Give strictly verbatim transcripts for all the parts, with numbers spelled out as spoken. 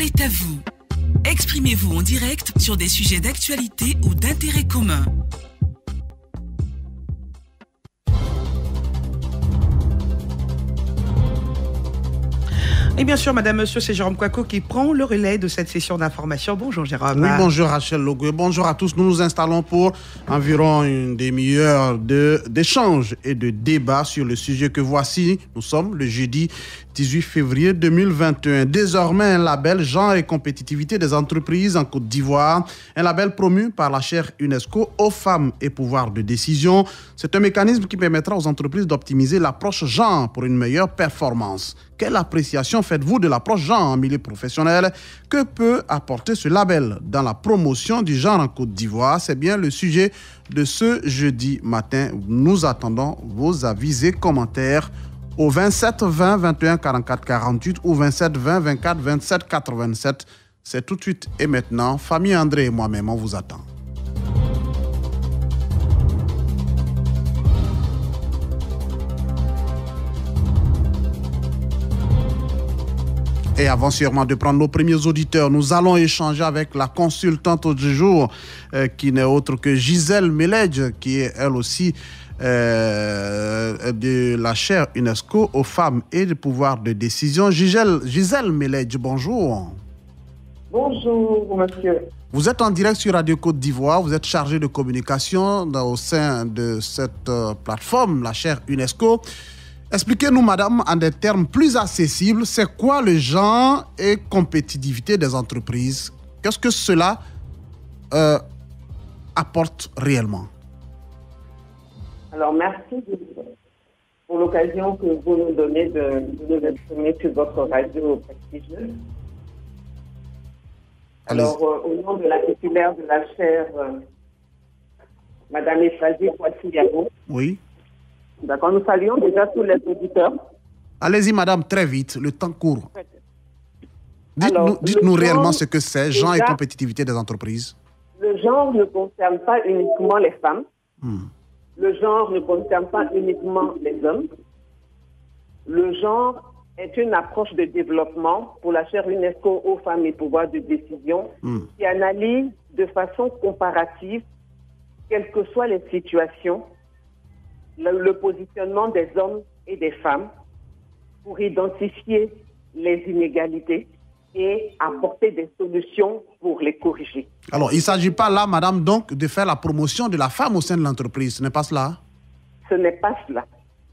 parole est à vous. Exprimez-vous en direct sur des sujets d'actualité ou d'intérêt commun. Et bien sûr, madame, monsieur, c'est Jérôme Kouakou qui prend le relais de cette session d'information. Bonjour Jérôme. Oui, bonjour Rachel Logue. Bonjour à tous. Nous nous installons pour environ une demi-heure de, d'échange et de débat sur le sujet que voici. Nous sommes le jeudi dix-huit février deux mille vingt et un. Désormais, un label genre et compétitivité des entreprises en Côte d'Ivoire. Un label promu par la chaire UNESCO aux femmes et pouvoir de décision. C'est un mécanisme qui permettra aux entreprises d'optimiser l'approche genre pour une meilleure performance. Quelle appréciation faites-vous de l'approche genre en milieu professionnel? Que peut apporter ce label dans la promotion du genre en Côte d'Ivoire? C'est bien le sujet de ce jeudi matin. Nous attendons vos avis et commentaires au vingt-sept vingt vingt et un quarante-quatre quarante-huit ou vingt-sept vingt vingt-quatre vingt-sept quatre-vingt-sept. C'est tout de suite et maintenant. Famille André et moi-même, on vous attend. Et avant sûrement de prendre nos premiers auditeurs, nous allons échanger avec la consultante du jour, euh, qui n'est autre que Gisèle Meledj, qui est elle aussi euh, de la chaire UNESCO aux femmes et de pouvoir de décision. Gisèle, Gisèle Meledj, bonjour. Bonjour, monsieur. Vous êtes en direct sur Radio Côte d'Ivoire, vous êtes chargé de communication dans, au sein de cette euh, plateforme, la chaire UNESCO. Expliquez-nous, madame, en des termes plus accessibles, c'est quoi le genre et compétitivité des entreprises? Qu'est-ce que cela euh, apporte réellement? Alors, merci pour l'occasion que vous nous donnez de, de nous exprimer sur votre radio prestigieuse. Alors, euh, au nom de la titulaire de la chaire, euh, madame Efrazi Poissy-Yabo. Oui. D'accord, nous saluons déjà tous les auditeurs. Allez-y, madame, très vite, le temps court. Dites-nous dites-nous réellement ce que c'est, genre et compétitivité des entreprises. Le genre ne concerne pas uniquement les femmes. Hmm. Le genre ne concerne pas uniquement les hommes. Le genre est une approche de développement pour la chaire UNESCO aux femmes et pouvoirs de décision hmm. qui analyse de façon comparative, quelles que soient les situations, Le, le positionnement des hommes et des femmes pour identifier les inégalités et apporter des solutions pour les corriger. Alors, il ne s'agit pas là, madame, donc, de faire la promotion de la femme au sein de l'entreprise. Ce n'est pas cela? Ce n'est pas cela.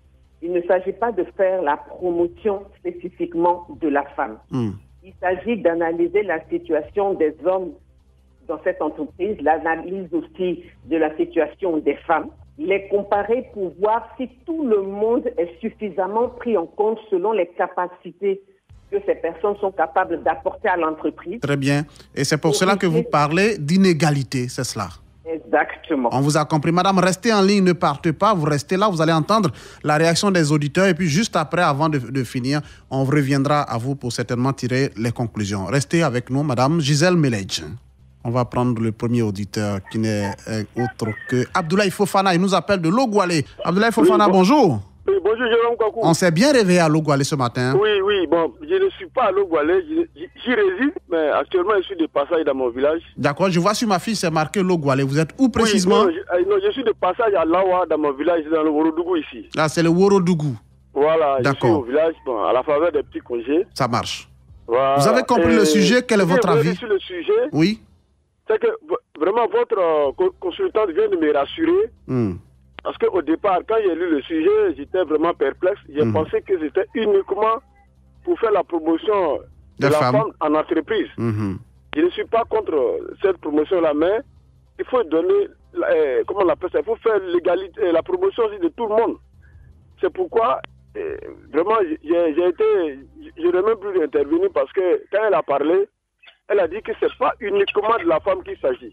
Il ne s'agit pas de faire la promotion spécifiquement de la femme. Mm. Il s'agit d'analyser la situation des hommes dans cette entreprise, l'analyse aussi de la situation des femmes, les comparer pour voir si tout le monde est suffisamment pris en compte selon les capacités que ces personnes sont capables d'apporter à l'entreprise. Très bien. Et c'est pour, pour cela que vous parlez d'inégalité, c'est cela? Exactement. On vous a compris. Madame, restez en ligne, ne partez pas. Vous restez là, vous allez entendre la réaction des auditeurs. Et puis juste après, avant de, de finir, on reviendra à vous pour certainement tirer les conclusions. Restez avec nous, madame Gisèle Meledj. On va prendre le premier auditeur qui n'est autre que Abdoulaye Fofana. Il nous appelle de Logoualé. Abdoulaye Fofana, oui, bon, bonjour. Oui, bonjour Jérôme Kouakou. On s'est bien réveillé à Logoualé ce matin. Oui, oui, bon, je ne suis pas à Logoualé, j'y réside, mais actuellement je suis de passage dans mon village. D'accord, je vois sur ma fiche, c'est marqué Logoualé. Vous êtes où précisément? Oui, non, je, non, je suis de passage à Lawa, dans mon village, dans le Worodougou ici. Là, c'est le Worodougou. Voilà, je suis au village, bon, à la faveur des petits congés. Ça marche. Voilà. Vous avez compris Et le sujet, quel est votre avis? Sur le sujet, oui. C'est que vraiment votre euh, consultante vient de me rassurer. Mm. Parce qu'au départ, quand j'ai lu le sujet, j'étais vraiment perplexe. J'ai mm. pensé que c'était uniquement pour faire la promotion de, de la femme. femme en entreprise. Mm-hmm. Je ne suis pas contre cette promotion-là, mais il faut donner, euh, comment on appelle ça, il faut faire l'égalité, la promotion aussi de tout le monde. C'est pourquoi, euh, vraiment, j'ai, j'ai été, je n'ai même plus intervenu parce que quand elle a parlé, elle a dit que ce n'est pas uniquement de la femme qu'il s'agit.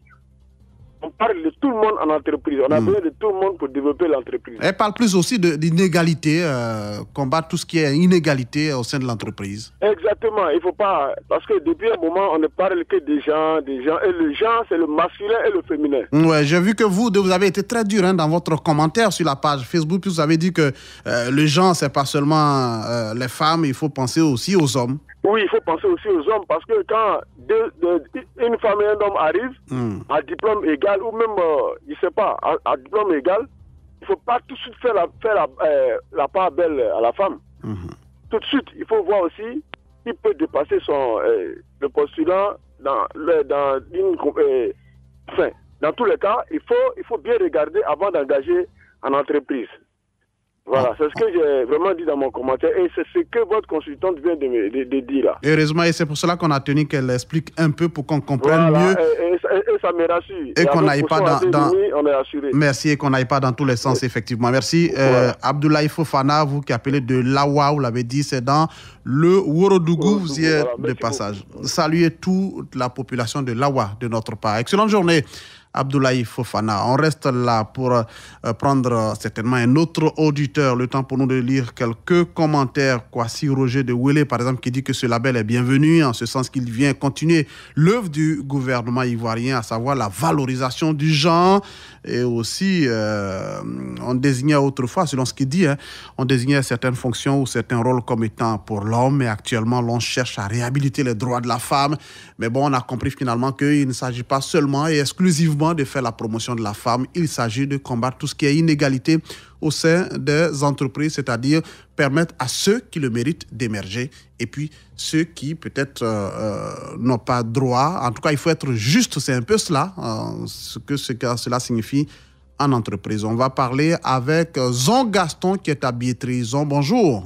On parle de tout le monde en entreprise. On a mmh. besoin de tout le monde pour développer l'entreprise. Elle parle plus aussi d'inégalité, euh, combattre tout ce qui est inégalité au sein de l'entreprise. Exactement. Il ne faut pas... Parce que depuis un moment, on ne parle que des gens, des gens. Et le genre, c'est le masculin et le féminin. Ouais, j'ai vu que vous, vous avez été très dur hein, dans votre commentaire sur la page Facebook. Puis vous avez dit que euh, le genre, ce n'est pas seulement euh, les femmes, il faut penser aussi aux hommes. Oui, il faut penser aussi aux hommes parce que quand deux, deux, une femme et un homme arrivent mm. à diplôme égal ou même, euh, je ne sais pas, à, à diplôme égal, il ne faut pas tout de suite faire la, faire la, euh, la part belle à la femme. Mm-hmm. Tout de suite, il faut voir aussi qui peut dépasser son, euh, le postulat dans, le, dans, une, euh, enfin, dans tous les cas, il faut, il faut bien regarder avant d'engager en entreprise. Voilà, c'est ce que j'ai vraiment dit dans mon commentaire et c'est ce que votre consultante vient de me de, de dire là. Heureusement, et c'est pour cela qu'on a tenu qu'elle explique un peu pour qu'on comprenne voilà, mieux. Et, et, et, et ça me rassure. Et, et qu'on n'aille pas dans... dans... Demi, on est assuré. Merci, et qu'on n'aille pas dans tous les sens, oui. Effectivement. Merci. Voilà. Euh, Abdoulaye Fofana, vous qui appelez de Lawa, vous l'avez dit, c'est dans le Worodougou, vous y êtes voilà, de passage. Beaucoup. Saluez toute la population de Lawa de notre part. Excellente journée. Abdoulaye Fofana. On reste là pour euh, prendre euh, certainement un autre auditeur. Le temps pour nous de lire quelques commentaires. Kwasi Roger de Wele, par exemple, qui dit que ce label est bienvenu, en ce sens qu'il vient continuer l'œuvre du gouvernement ivoirien, à savoir la valorisation du genre. Et aussi, euh, on désignait autrefois, selon ce qu'il dit, hein, on désignait certaines fonctions ou certains rôles comme étant pour l'homme, mais actuellement, l'on cherche à réhabiliter les droits de la femme. Mais bon, on a compris finalement qu'il ne s'agit pas seulement et exclusivement de faire la promotion de la femme, il s'agit de combattre tout ce qui est inégalité au sein des entreprises, c'est-à-dire permettre à ceux qui le méritent d'émerger et puis ceux qui peut-être euh, euh, n'ont pas droit. En tout cas, il faut être juste, c'est un peu cela, euh, ce, que, ce que cela signifie en entreprise. On va parler avec Zon Gaston qui est à Biétry. Zon, bonjour.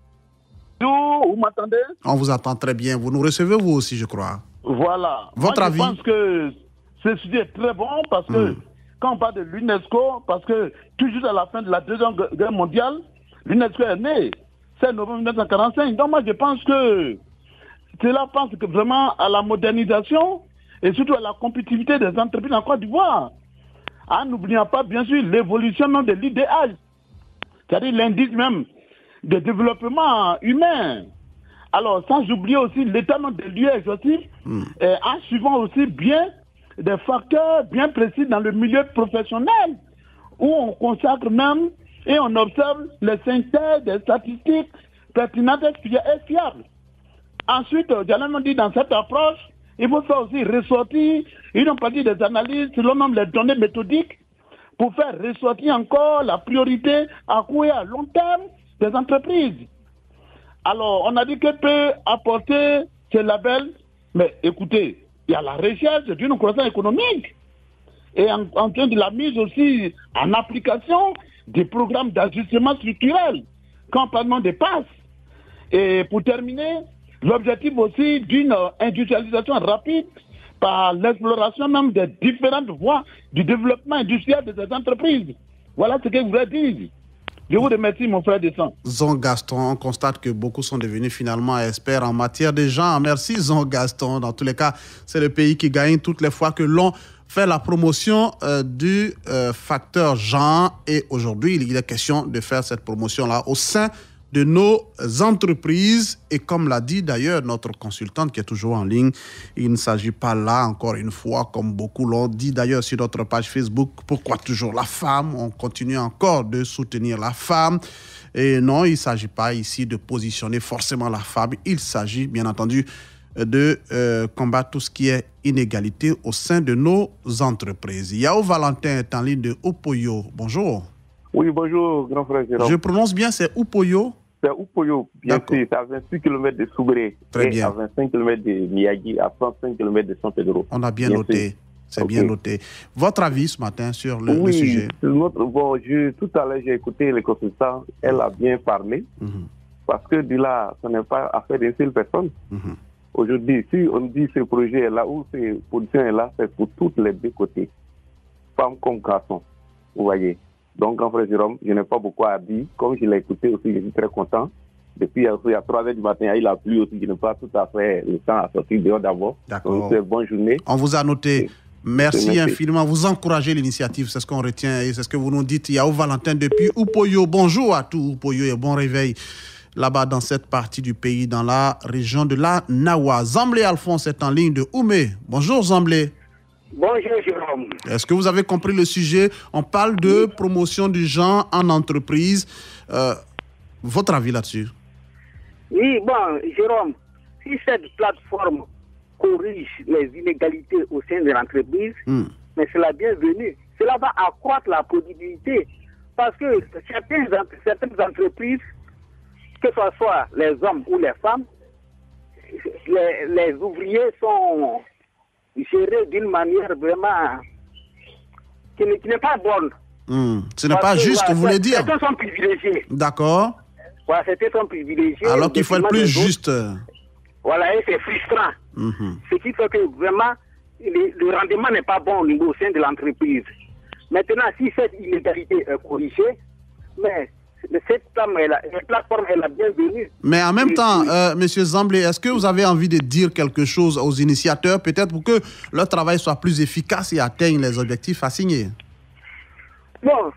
Bonjour, vous m'entendez? On vous entend très bien. Vous nous recevez vous aussi, je crois. Voilà. Votre Moi, avis? Je pense que ce sujet est très bon parce que mmh. quand on parle de l'UNESCO, parce que toujours à la fin de la Deuxième Guerre mondiale, l'UNESCO est né, c'est novembre mille neuf cent quarante-cinq. Donc moi je pense que cela pense que vraiment à la modernisation et surtout à la compétitivité des entreprises en Côte d'Ivoire. En n'oubliant pas bien sûr l'évolution même de l'I D H, c'est-à-dire l'indice même de développement humain. Alors sans oublier aussi l'état de lieu exhaustif, mmh. et en suivant aussi bien des facteurs bien précis dans le milieu professionnel, où on consacre même et on observe les synthèses des statistiques pertinentes et fiables. Ensuite, j'allais dire dans cette approche, il faut faire aussi ressortir une partie des analyses selon même les données méthodiques pour faire ressortir encore la priorité à court et à long terme des entreprises. Alors, on a dit que peut apporter ce label, mais écoutez, il y a la recherche d'une croissance économique et en, en train de la mise aussi en application des programmes d'ajustement structurel quand on parle des passes. Et pour terminer, l'objectif aussi d'une industrialisation rapide par l'exploration même des différentes voies du développement industriel de ces entreprises. Voilà ce que je voulais dire. Je vous remercie, mon frère de sang. Zon Gaston, on constate que beaucoup sont devenus finalement experts en matière de genre. Merci, Zon Gaston. Dans tous les cas, c'est le pays qui gagne toutes les fois que l'on fait la promotion euh, du euh, facteur genre. Et aujourd'hui, il est question de faire cette promotion-là au sein de nos entreprises. Et comme l'a dit d'ailleurs notre consultante qui est toujours en ligne, il ne s'agit pas là, encore une fois, comme beaucoup l'ont dit d'ailleurs sur notre page Facebook, pourquoi toujours la femme? On continue encore de soutenir la femme. Et non, il ne s'agit pas ici de positionner forcément la femme. Il s'agit, bien entendu, de euh, combattre tout ce qui est inégalité au sein de nos entreprises. Yao Valentin est en ligne de Upoyo. Bonjour. Oui, bonjour, grand frère Jérôme. Je prononce bien, c'est Upoyo? C'est Upoyo, bien sûr. C'est à vingt-six kilomètres de Soubré. Très et bien. À vingt-cinq kilomètres de Miyagi, à trente-cinq kilomètres de San Pedro. On a bien, bien noté. C'est okay. Bien noté. Votre avis ce matin sur le, oui, le sujet? Notre, bon, je, tout à l'heure, j'ai écouté les consultants. Elle a bien parlé. Mm-hmm. Parce que de là, ce n'est pas affaire d'une seule personne. Mm-hmm. Aujourd'hui, si on dit ce projet est là ou ces positions est là, c'est pour tous les deux côtés. Femmes comme garçons. Vous voyez. Donc, grand frère Jérôme, je n'ai pas beaucoup à dire. Comme je l'ai écouté aussi, je suis très content. Depuis il y a trois heures du matin, il a plu aussi. Je n'ai pas tout à fait le temps à sortir dehors d'abord. D'accord. Donc, bonne journée. On vous a noté. Merci, Merci infiniment. Vous encouragez l'initiative, c'est ce qu'on retient et c'est ce que vous nous dites. Il y a Valentin depuis Upoyo. Bonjour à tous, Upoyo, et bon réveil là-bas dans cette partie du pays, dans la région de la Nawa. Zamblé Alphonse est en ligne de Oumé. Bonjour Zamblé. Bonjour Jérôme. Est-ce que vous avez compris le sujet? On parle de oui. promotion du genre en entreprise. Euh, votre avis là-dessus? Oui, bon, Jérôme, si cette plateforme corrige les inégalités au sein de l'entreprise, mm. mais c'est la bienvenue. Cela va accroître la productivité. Parce que certaines, certaines entreprises, que ce soit les hommes ou les femmes, les, les ouvriers sont gérés d'une manière vraiment qui n'est, qui n'est pas bonne. Mmh. Ce n'est pas que, juste, voilà, vous voulez dire. Certains sont privilégiés. D'accord. Voilà, certains sont privilégiés. Alors qu'il faut être plus juste. Voilà, et c'est frustrant. Mmh. Ce qui fait que vraiment, le, le rendement n'est pas bon au niveau au sein de l'entreprise. Maintenant, si cette inégalité est corrigée, mais cette plateforme est la bienvenue. Mais en même temps, euh, M. Zamblé, est-ce que vous avez envie de dire quelque chose aux initiateurs, peut-être pour que leur travail soit plus efficace et atteigne les objectifs assignés? Bon,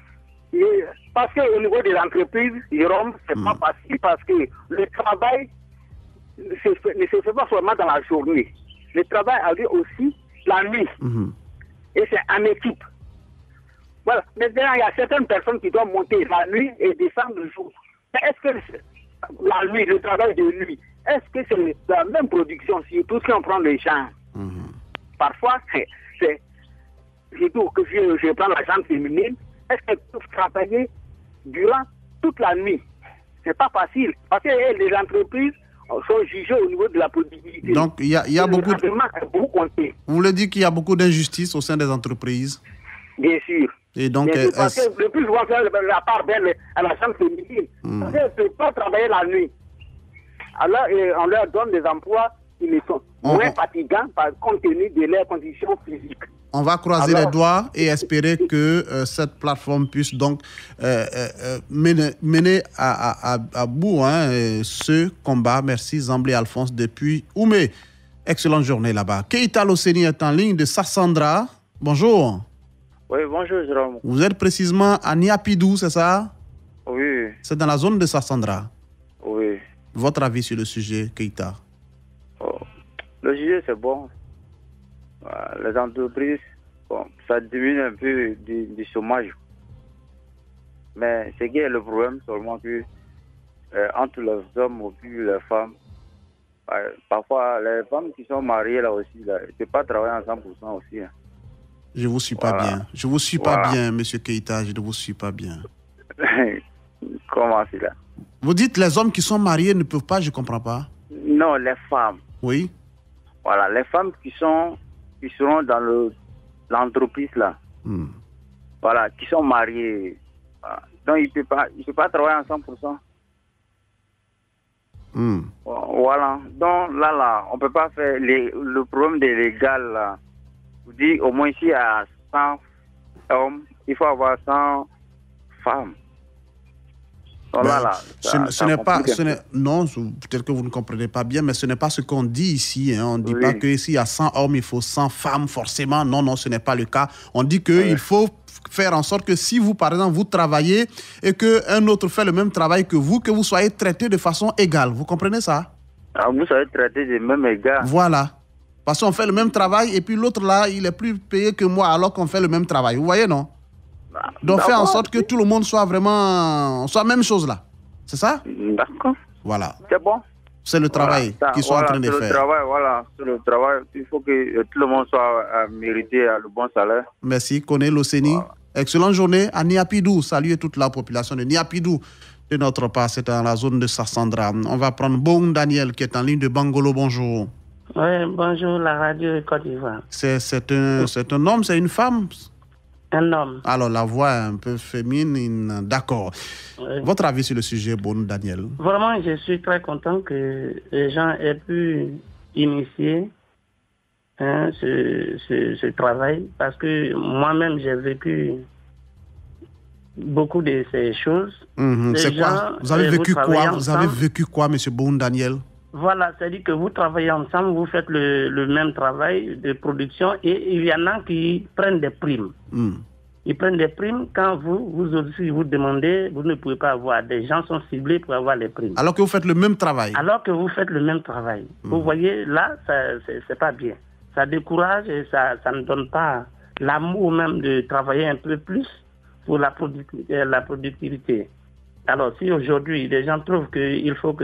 parce qu'au niveau de l'entreprise, Jérôme, c'est mmh. pas facile parce que le travail ne se fait, ne se fait pas seulement dans la journée. Le travail a lieu aussi la nuit. Mmh. Et c'est en équipe. Voilà. Maintenant, il y a certaines personnes qui doivent monter la nuit et descendre le jour. Mais est-ce que la nuit, le travail de nuit, est-ce que c'est la même production, surtout si on prend les gens? Mmh. Parfois, c'est, c'est surtout que je, je prends la gente féminine, est-ce qu'elles peuvent travailler durant toute la nuit? C'est pas facile. Parce que les entreprises sont jugées au niveau de la productivité. Donc, il y a, y a beaucoup de... beaucoup compté. Vous voulez dire qu'il y a beaucoup d'injustice au sein des entreprises? Bien sûr. Et donc, Bien sûr, parce que le plus souvent, c'est la part d'elle à la chambre féminine. Mm. Parce qu'elles ne peuvent pas travailler la nuit. Alors, on leur donne des emplois qui ne sont on, moins fatigants par compte tenu de leurs conditions physiques. On va croiser Alors, les doigts et espérer que euh, cette plateforme puisse donc euh, euh, mener, mener à, à, à bout hein, ce combat. Merci Zamblé Alphonse depuis Oumé. Excellente journée là-bas. Keita Loseni est en ligne de Sassandra. Bonjour. Oui, bonjour Jérôme. Vous êtes précisément à Niapidou, c'est ça? Oui. C'est dans la zone de Sassandra? Oui. Votre avis sur le sujet, Keita? Oh, le sujet, c'est bon. Les entreprises, bon, ça diminue un peu du, du chômage. Mais ce qui est le problème, seulement que euh, entre les hommes et puis les femmes, euh, parfois les femmes qui sont mariées là aussi, là, ne peuvent pas travailler à cent pour cent aussi. Hein. Je ne vous suis pas voilà. bien. Je ne vous suis pas voilà. bien, monsieur Keita. Je ne vous suis pas bien. Comment c'est là? Vous dites les hommes qui sont mariés ne peuvent pas, je ne comprends pas. Non, les femmes. Oui. Voilà, les femmes qui sont qui seront dans le l'entreprise là. Hmm. Voilà, qui sont mariées. Voilà. Donc ils ne peuvent pas, ils ne peuvent pas travailler à cent pour cent. Hmm. Voilà. Donc là, là, on ne peut pas faire les, le problème des légal là. Vous dites au moins ici il y a cent hommes, il faut avoir cent femmes. Donc, ben, là, là, ça, ce, ce n'est pas, ce n'est, non, peut-être que vous ne comprenez pas bien, mais ce n'est pas ce qu'on dit ici. Hein. On ne dit oui. pas que s'il y a cent hommes, il faut cent femmes forcément. Non, non, ce n'est pas le cas. On dit qu'il oui. faut faire en sorte que si vous, par exemple, vous travaillez et qu'un autre fait le même travail que vous, que vous soyez traité de façon égale. Vous comprenez ça? Ah, vous soyez traité de même égale. Voilà. Parce qu'on fait le même travail et puis l'autre là, il est plus payé que moi alors qu'on fait le même travail. Vous voyez, non? Bah, Donc, faire en sorte que tout le monde soit vraiment... soit la même chose là. C'est ça? D'accord. Voilà. C'est bon. C'est le travail voilà, qu'ils sont voilà, en train de le faire. Travail, voilà, c'est le travail. Il faut que tout le monde soit euh, mérité à le bon salaire. Merci, Koné Loseni. Voilà. Excellente journée à Niapidou. Saluez toute la population de Niapidou. De notre part, c'est dans la zone de Sassandra. On va prendre Bon Daniel qui est en ligne de Bangolo. Bonjour. Oui, bonjour, la radio Côte d'Ivoire. C'est, c'est, un, c'est un homme, c'est une femme? Un homme. Alors, la voix est un peu féminine, d'accord. Oui. Votre avis sur le sujet, Bon Daniel? Vraiment, je suis très content que les gens aient pu initier hein, ce, ce, ce travail, parce que moi-même, j'ai vécu beaucoup de ces choses. Mmh, c'est gens, quoi? Vous avez vécu quoi? Ensemble. Vous avez vécu quoi, M. Bon Daniel? Voilà, c'est-à-dire que vous travaillez ensemble, vous faites le, le même travail de production et il y en a qui prennent des primes. Mm. Ils prennent des primes quand vous, vous aussi vous demandez, vous ne pouvez pas avoir. Des gens sont ciblés pour avoir les primes. Alors que vous faites le même travail. Alors que vous faites le même travail. Mm. Vous voyez, là, ça, c'est, c'est pas bien. Ça décourage et ça, ça ne donne pas l'amour même de travailler un peu plus pour la productivité. La productivité. Alors, si aujourd'hui, les gens trouvent qu'il faut que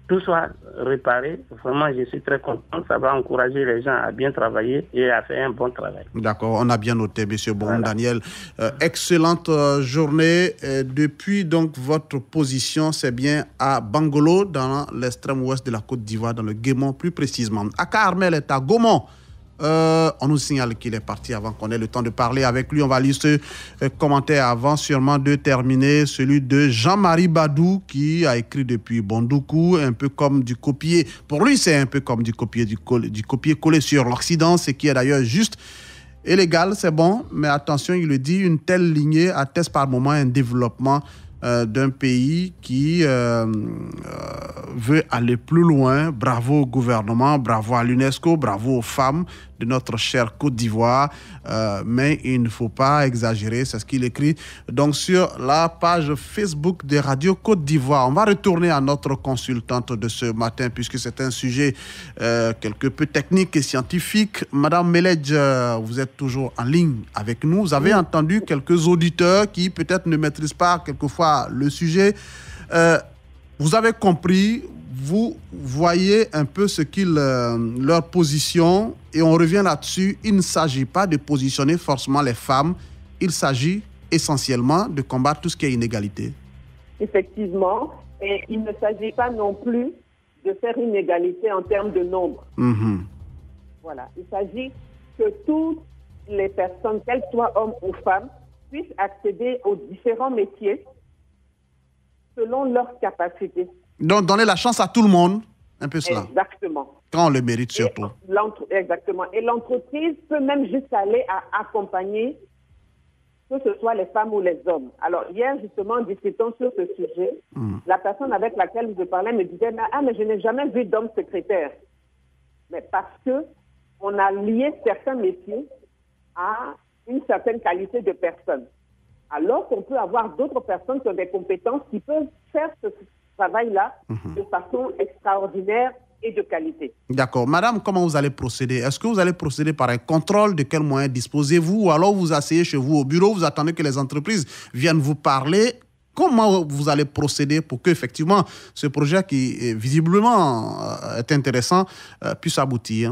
tout soit réparé. Vraiment, je suis très content. Ça va encourager les gens à bien travailler et à faire un bon travail. D'accord, on a bien noté, monsieur Bon voilà. Daniel. Euh, excellente euh, journée. Et depuis donc votre position, c'est bien à Bangolo, dans l'extrême ouest de la Côte d'Ivoire, dans le Guémont plus précisément. Aka Armel est à Gaumont. Euh, on nous signale qu'il est parti avant qu'on ait le temps de parler avec lui. On va lire ce euh, commentaire avant sûrement de terminer, celui de Jean-Marie Badou qui a écrit depuis Bondoukou, un peu comme du copier. Pour lui, c'est un peu comme du copier du, du copier-coller sur l'Occident, ce qui est d'ailleurs juste et légal, c'est bon. Mais attention, il le dit, une telle lignée atteste par moment un développement Euh, d'un pays qui euh, euh, veut aller plus loin. Bravo au gouvernement, bravo à l'UNESCO, bravo aux femmes de notre chère Côte d'Ivoire. Euh, mais il ne faut pas exagérer, c'est ce qu'il écrit donc sur la page Facebook de Radio Côte d'Ivoire. On va retourner à notre consultante de ce matin puisque c'est un sujet euh, quelque peu technique et scientifique. Madame Meledj, vous êtes toujours en ligne avec nous. Vous avez entendu quelques auditeurs qui peut-être ne maîtrisent pas quelquefois le sujet. Euh, vous avez compris, vous voyez un peu ce qu'ils, euh, leur position, et on revient là-dessus. Il ne s'agit pas de positionner forcément les femmes, il s'agit essentiellement de combattre tout ce qui est inégalité. Effectivement, et il ne s'agit pas non plus de faire une égalité en termes de nombre. Mm-hmm. Voilà, il s'agit que toutes les personnes, qu'elles soient hommes ou femmes, puissent accéder aux différents métiers selon leurs capacités. Donc, donner la chance à tout le monde, un peu cela. Exactement. Quand on le mérite surtout. Et exactement. Et l'entreprise peut même jusqu'à aller à accompagner, que ce soit les femmes ou les hommes. Alors, hier, justement, en discutant sur ce sujet, mm. la personne avec laquelle je parlais me disait « Ah, mais je n'ai jamais vu d'homme secrétaire. » Mais parce que on a lié certains métiers à une certaine qualité de personne. Alors qu'on peut avoir d'autres personnes qui ont des compétences qui peuvent faire ce travail-là mmh. de façon extraordinaire et de qualité. D'accord. Madame, comment vous allez procéder? Est-ce que vous allez procéder par un contrôle? De quels moyens disposez-vous? Ou alors vous asseyez chez vous au bureau, vous attendez que les entreprises viennent vous parler? Comment vous allez procéder pour qu'effectivement ce projet qui, visiblement, est intéressant, puisse aboutir?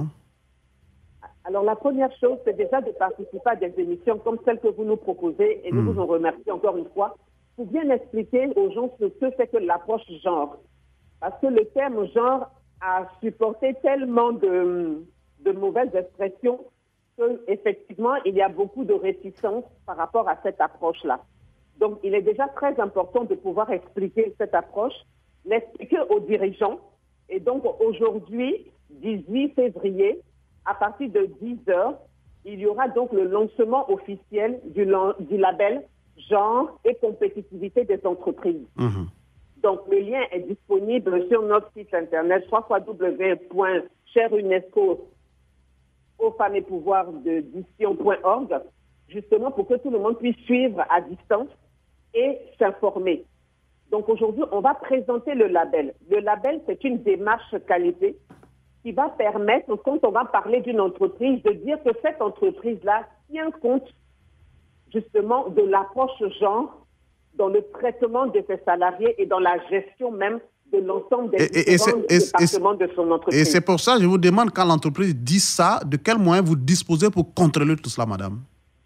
Alors, la première chose, c'est déjà de participer à des émissions comme celle que vous nous proposez, et nous mmh. vous en remercions encore une fois, pour bien expliquer aux gens ce que c'est que l'approche genre. Parce que le terme genre a supporté tellement de, de mauvaises expressions qu'effectivement, il y a beaucoup de réticence par rapport à cette approche-là. Donc, il est déjà très important de pouvoir expliquer cette approche, l'expliquer aux dirigeants. Et donc, aujourd'hui, dix-huit février, à partir de dix heures, il y aura donc le lancement officiel du, du label genre et compétitivité des entreprises. Mmh. Donc, le lien est disponible sur notre site internet w w w point cher unesco aux femmes et pouvoirs de diction point org, justement pour que tout le monde puisse suivre à distance et s'informer. Donc, aujourd'hui, on va présenter le label. Le label, c'est une démarche qualité qui va permettre, quand on va parler d'une entreprise, de dire que cette entreprise-là tient compte justement de l'approche genre dans le traitement de ses salariés et dans la gestion même de l'ensemble des et, différents et départements et de son entreprise. Et c'est pour ça que je vous demande, quand l'entreprise dit ça, de quels moyens vous disposez pour contrôler tout cela, madame?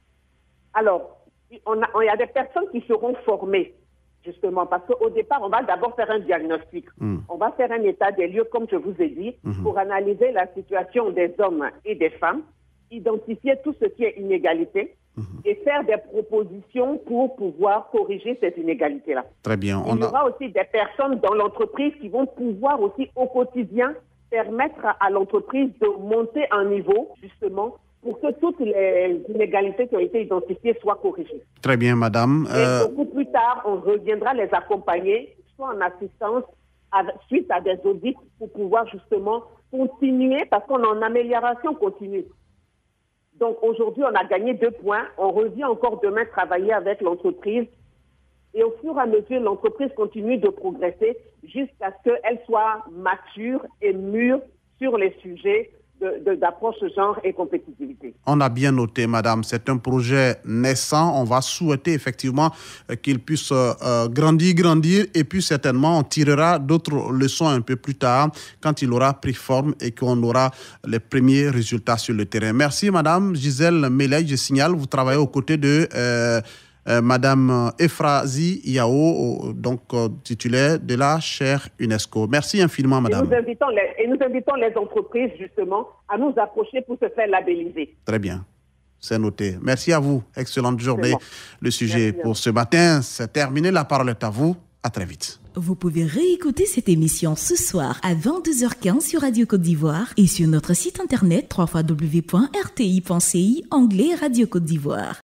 Alors, on a, on, il y a des personnes qui seront formées, justement, parce qu'au départ, on va d'abord faire un diagnostic. Mm. On va faire un état des lieux, comme je vous ai dit, mm-hmm. pour analyser la situation des hommes et des femmes, identifier tout ce qui est inégalité, mmh. et faire des propositions pour pouvoir corriger cette inégalité-là. Très bien. On Il y aura a... aussi des personnes dans l'entreprise qui vont pouvoir aussi au quotidien permettre à, à l'entreprise de monter un niveau, justement, pour que toutes les inégalités qui ont été identifiées soient corrigées. Très bien, madame. Et euh... beaucoup plus tard, on reviendra les accompagner, soit en assistance, à, suite à des audits, pour pouvoir justement continuer, parce qu'on est en amélioration continue. Donc aujourd'hui, on a gagné deux points. On revient encore demain travailler avec l'entreprise. Et au fur et à mesure, l'entreprise continue de progresser jusqu'à ce qu'elle soit mature et mûre sur les sujets d'approche genre et compétitivité. On a bien noté, madame. C'est un projet naissant. On va souhaiter effectivement qu'il puisse euh, grandir, grandir. Et puis certainement, on tirera d'autres leçons un peu plus tard quand il aura pris forme et qu'on aura les premiers résultats sur le terrain. Merci, madame Gisèle Meley. Je signale, vous travaillez aux côtés de... Euh, Euh, Madame Efrazi Yao, donc euh, titulaire de la chaire UNESCO. Merci infiniment, Madame. Et nous, invitons les, et nous invitons les entreprises, justement, à nous approcher pour se faire labelliser. Très bien. C'est noté. Merci à vous. Excellente journée. Bon. Le sujet Merci pour ce matin, c'est terminé. La parole est à vous. À très vite. Vous pouvez réécouter cette émission ce soir à vingt-deux heures quinze sur Radio Côte d'Ivoire et sur notre site internet w w w point r t i point c i, onglet Radio Côte d'Ivoire.